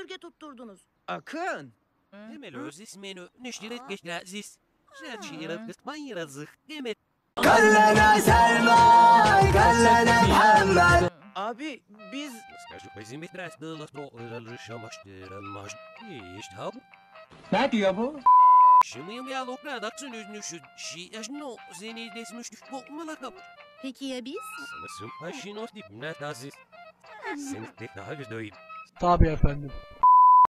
sömürge tutturdunuz. Akın. Demel öz ismini nüştiret geçlezis. Şerçirat kıtman yarazık. Demel. Kellene Selma, kellene Muhammed. Abi biz... Скажу, возьми драстыло, то разрешамаштырылмаш. İşte ha bu. Ne diyor bu? Şimdi ya lokra daksın üzünüşü. Şiyaşno seni desmiştük bu malakap. Peki ya biz? Sanırsın başın o dip ne taziz. Seni de daha bir döyüm. Tabii efendim.